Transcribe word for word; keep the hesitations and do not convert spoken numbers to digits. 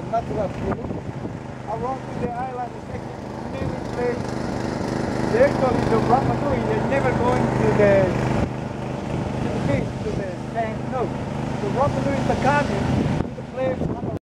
not to that feeling. Around to the island is actually never place. They actually, the Rapa Nui, they're never going to the, to the beach, to the sand, no. The Rapa Nui is the cabin, to the place